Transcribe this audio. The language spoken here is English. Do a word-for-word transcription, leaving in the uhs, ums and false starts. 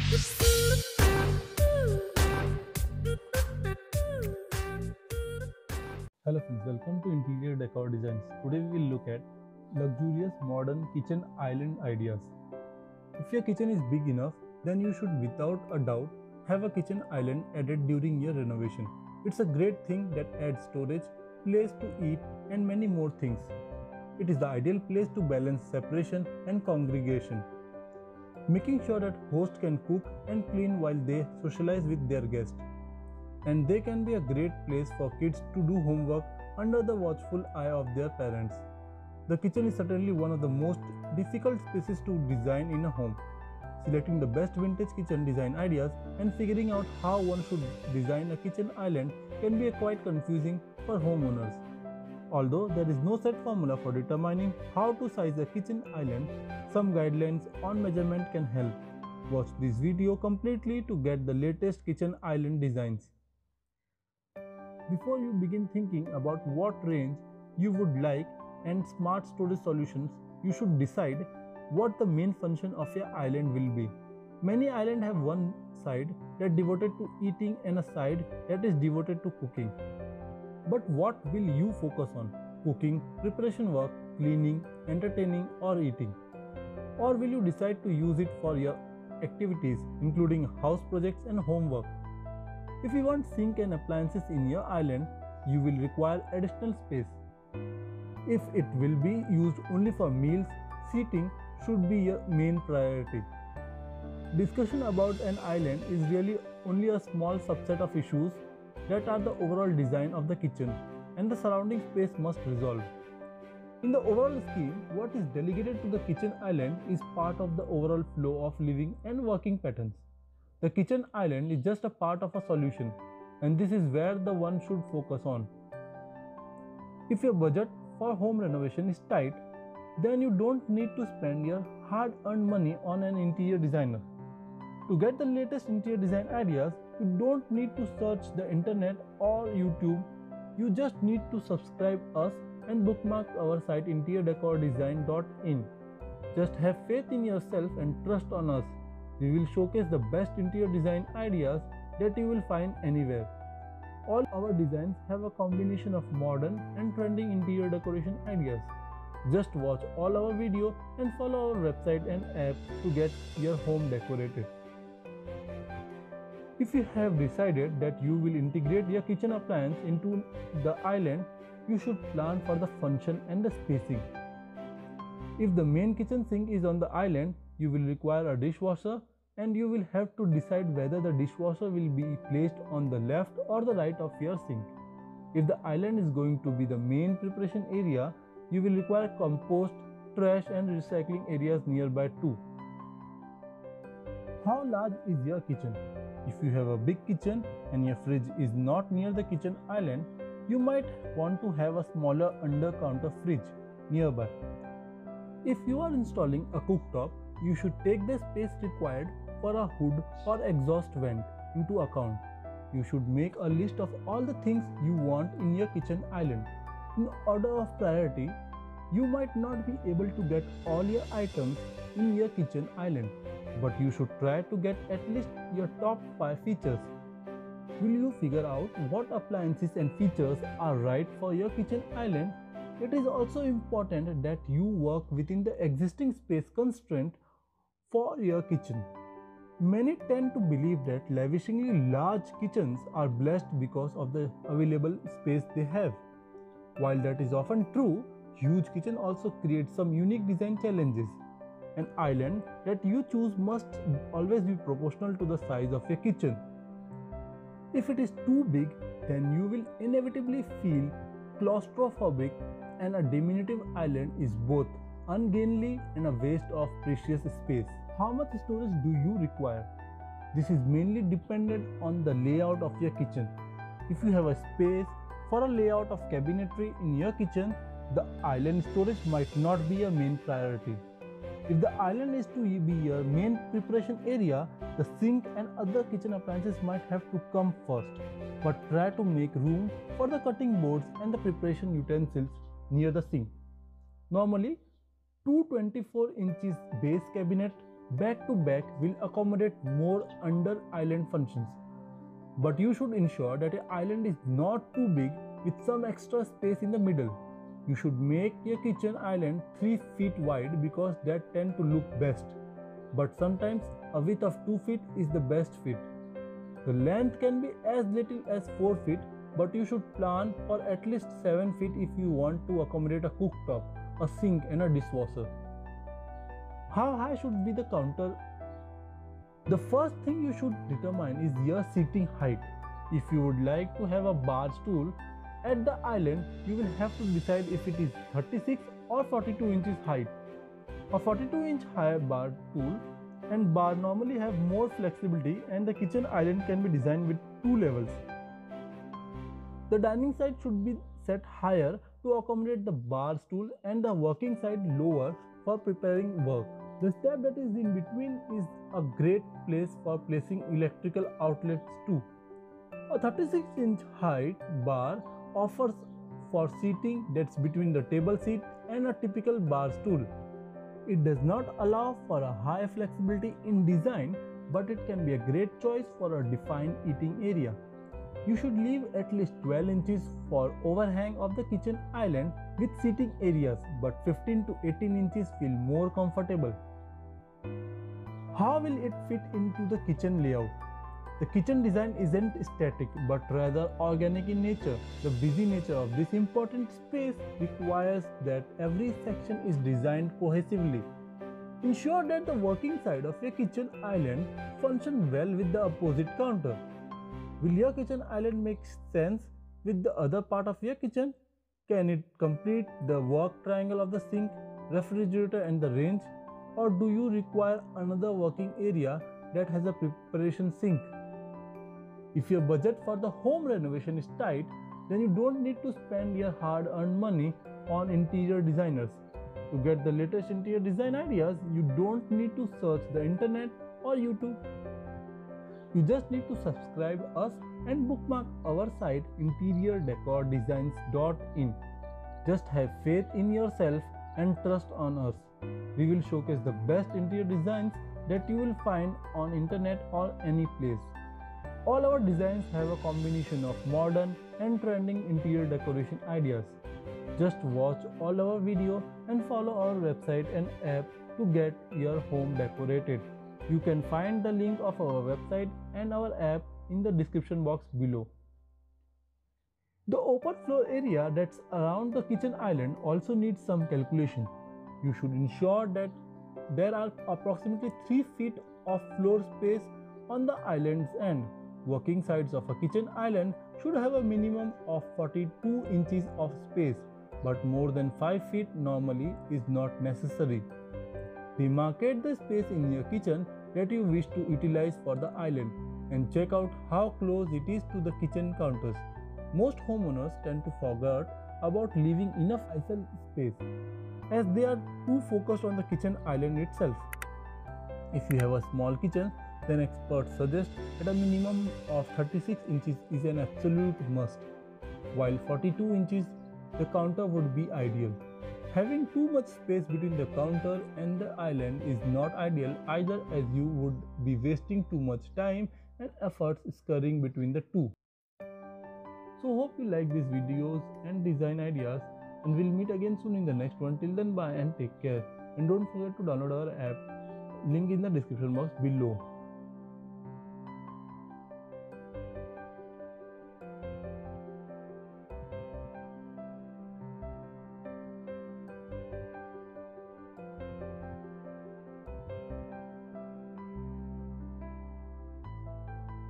Hello friends, welcome to Interior Decor Designs. Today we will look at luxurious modern kitchen island ideas. If your kitchen is big enough, then you should without a doubt have a kitchen island added during your renovation. It's a great thing that adds storage, place to eat and many more things. It is the ideal place to balance separation and congregation, making sure that hosts can cook and clean while they socialize with their guests. And they can be a great place for kids to do homework under the watchful eye of their parents. The kitchen is certainly one of the most difficult spaces to design in a home. Selecting the best vintage kitchen design ideas and figuring out how one should design a kitchen island can be quite confusing for homeowners. Although there is no set formula for determining how to size a kitchen island, some guidelines on measurement can help. Watch this video completely to get the latest kitchen island designs. Before you begin thinking about what range you would like and smart storage solutions, you should decide what the main function of your island will be. Many islands have one side that is devoted to eating and a side that is devoted to cooking. But what will you focus on? Cooking, preparation work, cleaning, entertaining or eating? Or will you decide to use it for your activities including house projects and homework? If you want sink and appliances in your island, you will require additional space. If it will be used only for meals, seating should be your main priority. Discussion about an island is really only a small subset of issues that are the overall design of the kitchen and the surrounding space must resolve. In the overall scheme, what is delegated to the kitchen island is part of the overall flow of living and working patterns. The kitchen island is just a part of a solution, and this is where the one should focus on. If your budget for home renovation is tight, then you don't need to spend your hard-earned money on an interior designer. To get the latest interior design ideas, you don't need to search the internet or YouTube. You just need to subscribe us and bookmark our site interior decor design dot in. Just have faith in yourself and trust on us. We will showcase the best interior design ideas that you will find anywhere. All our designs have a combination of modern and trending interior decoration ideas. Just watch all our videos and follow our website and app to get your home decorated. If you have decided that you will integrate your kitchen appliance into the island, you should plan for the function and the spacing. If the main kitchen sink is on the island, you will require a dishwasher and you will have to decide whether the dishwasher will be placed on the left or the right of your sink. If the island is going to be the main preparation area, you will require compost, trash and recycling areas nearby too. How large is your kitchen? If you have a big kitchen and your fridge is not near the kitchen island, you might want to have a smaller under-counter fridge nearby. If you are installing a cooktop, you should take the space required for a hood or exhaust vent into account. You should make a list of all the things you want in your kitchen island. In order of priority, you might not be able to get all your items in your kitchen island, but you should try to get at least your top five features. Will you figure out what appliances and features are right for your kitchen island? It is also important that you work within the existing space constraint for your kitchen. Many tend to believe that lavishingly large kitchens are blessed because of the available space they have. While that is often true, huge kitchen also create some unique design challenges. An island that you choose must always be proportional to the size of your kitchen. If it is too big, then you will inevitably feel claustrophobic, and a diminutive island is both ungainly and a waste of precious space. How much storage do you require? This is mainly dependent on the layout of your kitchen. If you have a space for a layout of cabinetry in your kitchen, the island storage might not be your main priority. If the island is to be your main preparation area, the sink and other kitchen appliances might have to come first, but try to make room for the cutting boards and the preparation utensils near the sink. Normally, two twenty-four inches base cabinet Back to back will accommodate more under island functions. But you should ensure that your island is not too big with some extra space in the middle. You should make your kitchen island three feet wide because that tend to look best. But sometimes a width of two feet is the best fit. The length can be as little as four feet, but you should plan for at least seven feet if you want to accommodate a cooktop, a sink and a dishwasher. How high should be the counter? The first thing you should determine is your seating height. If you would like to have a bar stool at the island, you will have to decide if it is thirty-six or forty-two inches height. A forty-two inch high bar stool and bar normally have more flexibility, and the kitchen island can be designed with two levels. The dining side should be set higher to accommodate the bar stool and the working side lower for preparing work. The step that is in between is a great place for placing electrical outlets too. A thirty-six inch height bar offers for seating that's between the table seat and a typical bar stool. It does not allow for a high flexibility in design, but it can be a great choice for a defined eating area. You should leave at least twelve inches for overhang of the kitchen island with seating areas, but fifteen to eighteen inches feel more comfortable. How will it fit into the kitchen layout? The kitchen design isn't static but rather organic in nature. The busy nature of this important space requires that every section is designed cohesively. Ensure that the working side of your kitchen island functions well with the opposite counter. Will your kitchen island make sense with the other part of your kitchen? Can it complete the work triangle of the sink, refrigerator and the range? Or do you require another working area that has a preparation sink? If your budget for the home renovation is tight, then you don't need to spend your hard-earned money on interior designers. To get the latest interior design ideas, you don't need to search the internet or YouTube. You just need to subscribe us and bookmark our site interior decor designs dot in. Just have faith in yourself and trust on us. We will showcase the best interior designs that you will find on internet or any place. All our designs have a combination of modern and trending interior decoration ideas. Just watch all our video and follow our website and app to get your home decorated. You can find the link of our website and our app in the description box below. The open floor area that's around the kitchen island also needs some calculation. You should ensure that there are approximately three feet of floor space on the island's end. Working sides of a kitchen island should have a minimum of forty-two inches of space, but more than five feet normally is not necessary. Demarcate the space in your kitchen that you wish to utilize for the island and check out how close it is to the kitchen counters. Most homeowners tend to forget about leaving enough isle space as they are too focused on the kitchen island itself. If you have a small kitchen, then experts suggest that a minimum of thirty-six inches is an absolute must, while forty-two inches the counter would be ideal. Having too much space between the counter and the island is not ideal either, as you would be wasting too much time and efforts scurrying between the two. So hope you like these videos and design ideas, and we'll meet again soon in the next one. Till then, bye and take care, and don't forget to download our app, link in the description box below.